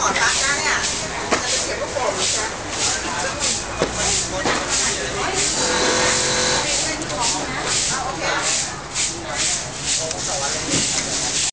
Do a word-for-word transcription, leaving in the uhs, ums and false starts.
อตักนะเนี่ย